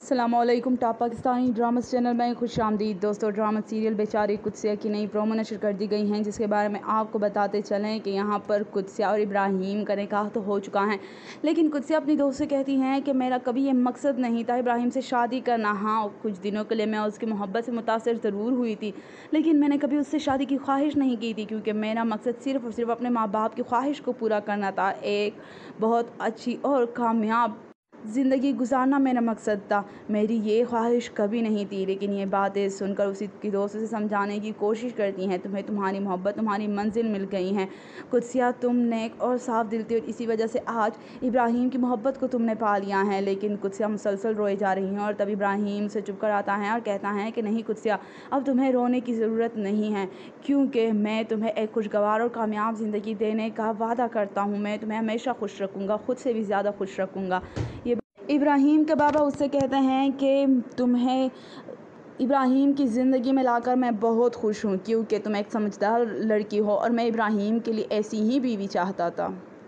अस्सलाम वालेकुम। Top Pakistani dramas channel में खुश आमदीद। दोस्तों, ड्रामा सीरियल बेचारी कुद्सिया की नई प्रोमो नशर कर दी गई हैं, जिसके बारे में आपको बताते चलें कि यहाँ पर कुद्सिया और इब्राहिम का निकाह तो हो चुका है, लेकिन कुद्सिया अपनी दोस्त से कहती हैं कि मेरा कभी ये मकसद नहीं था इब्राहिम से शादी करना। हाँ, कुछ दिनों के लिए मैं उसकी मोहब्बत से मुतासर ज़रूर हुई थी, लेकिन मैंने कभी उससे शादी की ख्वाहिश नहीं की थी, क्योंकि मेरा मकसद सिर्फ़ और सिर्फ अपने माँ बाप की ख्वाहिश को पूरा करना था। एक बहुत अच्छी और कामयाब ज़िंदगी गुजारना मेरा मकसद था, मेरी ये ख्वाहिश कभी नहीं थी। लेकिन ये बातें सुनकर उसी की दोस्त से समझाने की कोशिश करती हैं, तुम्हें तुम्हारी मोहब्बत, तुम्हारी मंजिल मिल गई हैं कुद्सिया, तुम नेक और साफ दिल थी और इसी वजह से आज इब्राहिम की मोहब्बत को तुमने पा लिया है। लेकिन कुद्सिया मुसलसल रोए जा रही हैं और तब इब्राहिम से चुप कर आता है और कहता है कि नहीं कुद्सिया, अब तुम्हें रोने की ज़रूरत नहीं है, क्योंकि मैं तुम्हें एक खुशगवार और कामयाब ज़िंदगी देने का वादा करता हूँ। मैं तुम्हें हमेशा खुश रखूँगा, खुद से भी ज़्यादा खुश रखूँगा। ये इब्राहिम के बाबा उससे कहते हैं कि तुम्हें इब्राहिम की ज़िंदगी में लाकर मैं बहुत खुश हूँ, क्योंकि तुम एक समझदार लड़की हो और मैं इब्राहिम के लिए ऐसी ही बीवी चाहता था।